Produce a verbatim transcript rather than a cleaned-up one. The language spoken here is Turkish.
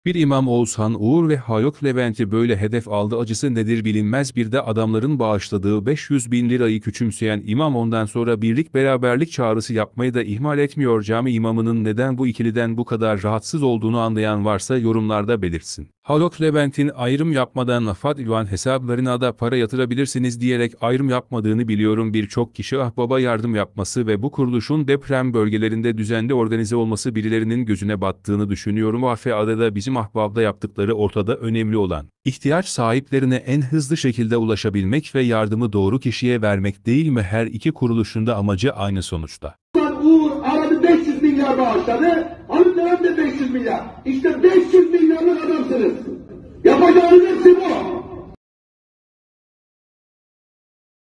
Bir İmam Oğuzhan Uğur ve Haluk Levent'i böyle hedef aldı, acısı nedir bilinmez. Bir de adamların bağışladığı beş yüz bin lirayı küçümseyen imam ondan sonra birlik beraberlik çağrısı yapmayı da ihmal etmiyor. Cami imamının neden bu ikiliden bu kadar rahatsız olduğunu anlayan varsa yorumlarda belirtsin. Haluk Levent'in ayrım yapmadan Fadilvan hesaplarına da para yatırabilirsiniz diyerek ayrım yapmadığını biliyorum. Birçok kişi Ahbap'a yardım yapması ve bu kuruluşun deprem bölgelerinde düzenli organize olması birilerinin gözüne battığını düşünüyorum. A F A'da da bizim Ahbap'da yaptıkları ortada, önemli olan ihtiyaç sahiplerine en hızlı şekilde ulaşabilmek ve yardımı doğru kişiye vermek değil mi? Her iki kuruluşun da amacı aynı sonuçta. Uğur aradı, beş yüz milyar bağışladı. Haluk Levent de beş yüz milyar. İşte beş yüz milyarlık adamsınız. Yapacağınız hepsi bu.